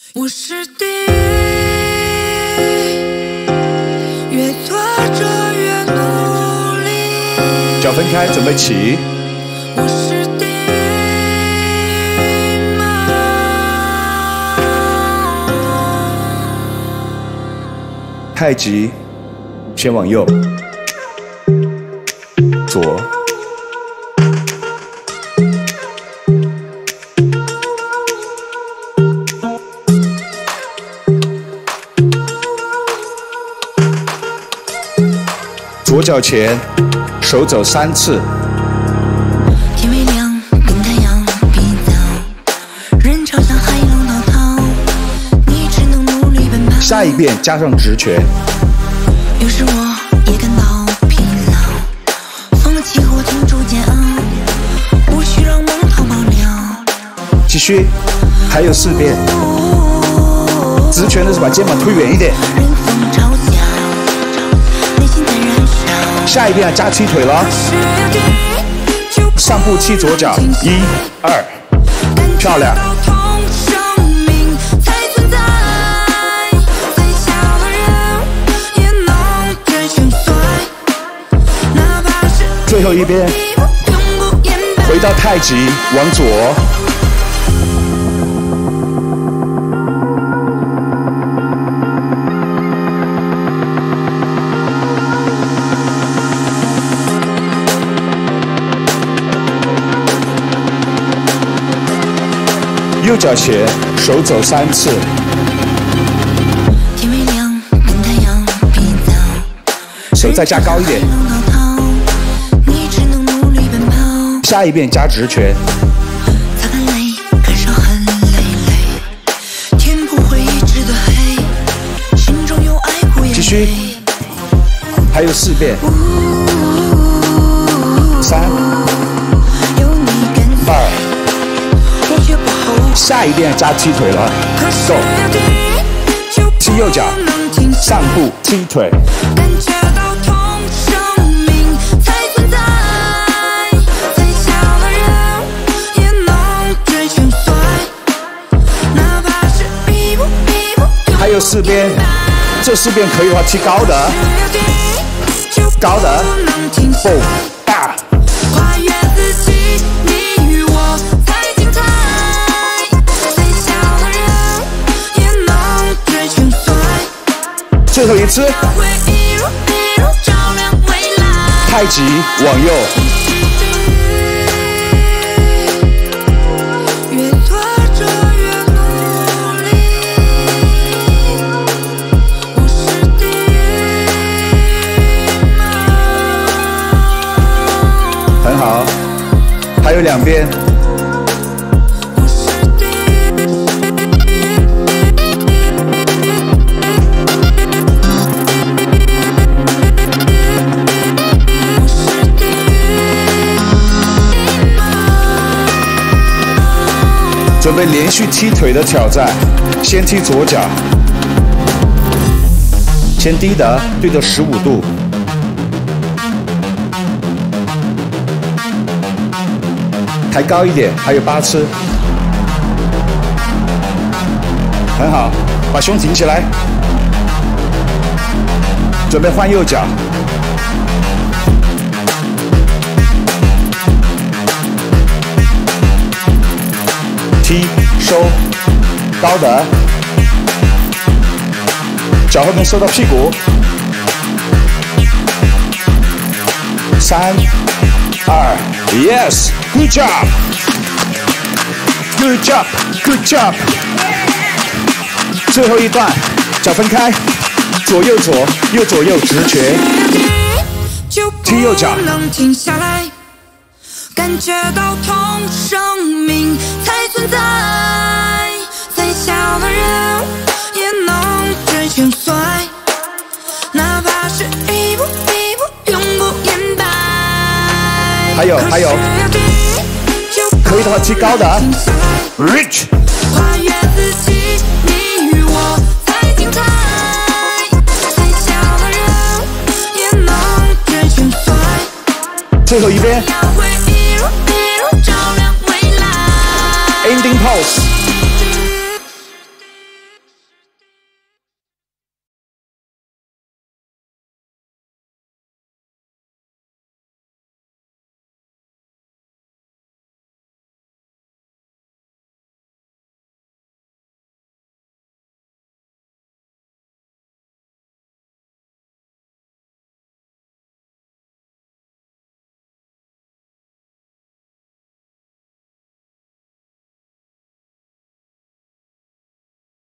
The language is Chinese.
我是地狱，越挫折越努力。 脚分开，准备起。 我是地狱吗？ 太极，先往右，左。 左脚前，手走3次。 天微亮，跟太阳比较，人潮向海浪滔滔，你只能努力奔跑。 下一遍加上直拳。 有时我也感到疲劳，放弃或停住煎熬，不需让梦逃跑了。 继续，还有4遍。直拳的是把肩膀推远一点。 下一遍加踢腿了，上步踢左脚，1、2，漂亮。最后一遍，回到太极，往左。 右脚前，手走3次。 天微亮，跟太阳比较， 手再加高一点。 你只能努力奔跑。 下一遍加直拳。 擦干泪，感受很累累，天不会一直的黑，心中有爱哭也。 继续，还有4遍。3、2。 下一遍加踢腿了 ，Go， 踢右脚，上步踢腿。还有4遍，这4遍可以的话踢高的，高的，蹦大。 最后一次，太极往右，很好，还有2遍。 准备连续踢腿的挑战，先踢左脚，前低的对着15度，抬高一点，还有8次，很好，把胸挺起来，准备换右脚。 踢收，高的，脚后跟收到屁股。3、2 ，Yes，Good job，Good job，Good job。最后一段，脚分开，左右左，右左右直拳，踢右脚。 感觉到痛，生命才存在。再小的人也能追寻衰，哪怕是一步一步永不言败。 还有，可以的话踢高的 ，Reach。 跨越自己，你与我才精彩。再小的人也能追寻衰。 最后一遍。